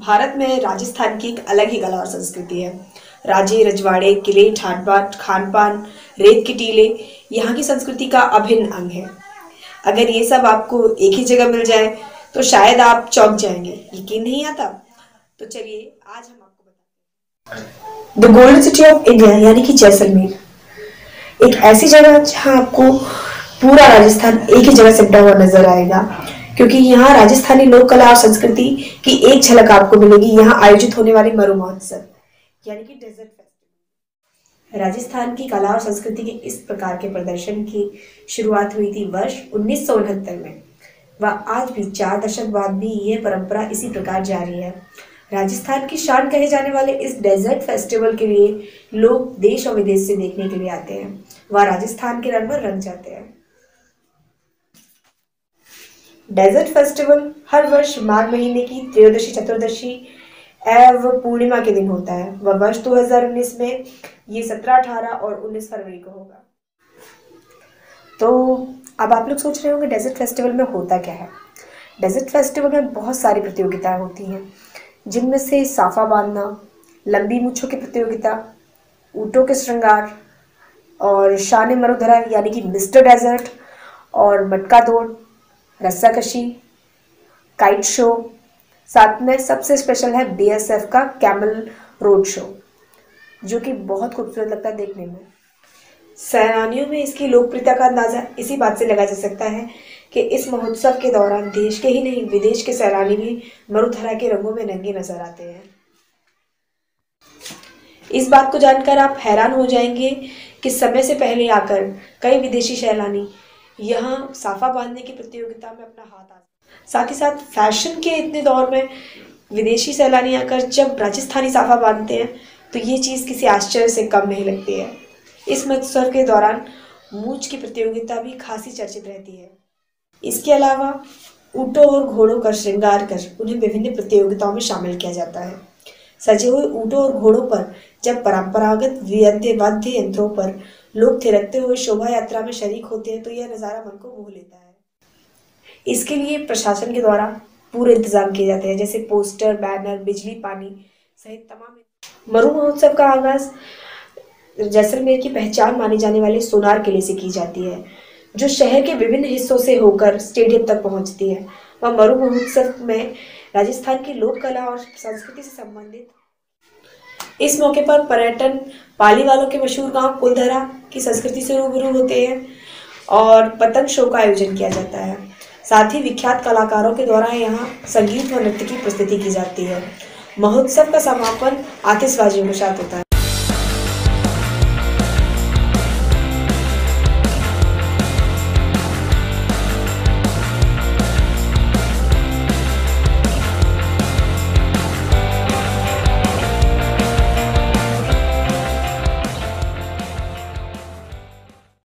भारत में राजस्थान की एक अलग ही कला और संस्कृति है। राजे रजवाड़े, किले, ठाट बाट, खान पान, रेत के टीले यहाँ की संस्कृति का अभिन्न अंग है। अगर ये सब आपको एक ही जगह मिल जाए तो शायद आप चौंक जाएंगे। यकीन नहीं आता? तो चलिए आज हम आपको बताते हैं the golden city of India यानी कि जैसलमेर। एक ऐसी जगह जहाँ आपको पूरा राजस्थान एक ही जगह सिमटा हुआ नजर आएगा, क्योंकि यहाँ राजस्थानी लोक कला और संस्कृति की एक झलक आपको मिलेगी। यहाँ आयोजित होने वाले मरु महोत्सव यानी कि डेजर्ट फेस्टिवल। राजस्थान की कला और संस्कृति के इस प्रकार के प्रदर्शन की शुरुआत हुई थी वर्ष 1969 में। वह आज भी 4 दशक बाद भी यह परंपरा इसी प्रकार जारी है। राजस्थान की शान कहे जाने वाले इस डेजर्ट फेस्टिवल के लिए लोग देश और विदेश से देखने के लिए आते हैं। वह राजस्थान के रंग में रंग जाते हैं। डेजर्ट फेस्टिवल हर वर्ष माघ महीने की त्रयोदशी, चतुर्दशी एवं पूर्णिमा के दिन होता है। वह वर्ष 2019 में ये 17, 18 और 19 फरवरी को होगा। तो अब आप लोग सोच रहे होंगे डेजर्ट फेस्टिवल में होता क्या है। डेजर्ट फेस्टिवल में बहुत सारी प्रतियोगिताएं होती हैं, जिनमें से साफा बांधना, लंबी मूंछों की प्रतियोगिता, ऊँटों के श्रृंगार और शान मरुधरा यानी कि मिस्टर डेजर्ट और मटका दौड़, रस्साकशी, काइट शो, साथ में सबसे स्पेशल है बीएसएफ का कैमल रोड शो, जो कि बहुत खूबसूरत लगता है देखने में। सैलानियों में इसकी लोकप्रियता का अंदाजा इसी बात से लगाया जा सकता है कि इस महोत्सव के दौरान देश के ही नहीं विदेश के सैलानी भी मरुधरा के रंगों में नंगे नजर आते हैं। इस बात को जानकर आप हैरान हो जाएंगे कि समय से पहले आकर कई विदेशी सैलानी यहाँ साफा बांधने की प्रतियोगिता में अपना हाथ आजमाते। साथ ही साथ फैशन के इतने दौर में विदेशी सैलानी आकर जब राजस्थानी साफा बांधते हैं तो ये चीज़ किसी आश्चर्य से कम नहीं लगती है। इस महोत्सव के दौरान मूंछ की प्रतियोगिता भी खासी चर्चित रहती है। इसके अलावा ऊँटों और घोड़ों का श्रृंगार कर उन्हें विभिन्न प्रतियोगिताओं में शामिल किया जाता है। सजे हुए ऊँटों और घोड़ों पर जब परंपरागत वाद्य यंत्रों पर लोग थिरकते हुए शोभा यात्रा में शरीक होते हैं तो यह नज़ारा मन को मोह लेता है। इसके लिए प्रशासन के द्वारा पूरे इंतजाम किए जाते हैं, जैसे पोस्टर, बैनर, बिजली, पानी सहित तमाम। मरु महोत्सव का आगाज जैसलमेर की पहचान मानी जाने वाले सोनार किले से की जाती है, जो शहर के विभिन्न हिस्सों से होकर स्टेडियम तक पहुंचती है। वह मरु महोत्सव में राजस्थान की लोक कला और संस्कृति से संबंधित। इस मौके पर पर्यटन पाली वालों के मशहूर गांव कुलधरा की संस्कृति से रूबरू होते हैं और पतंग शो का आयोजन किया जाता है। साथ ही विख्यात कलाकारों के द्वारा यहाँ संगीत व नृत्य की प्रस्तुति की जाती है। महोत्सव का समापन आतिशबाजियों के साथ होता है।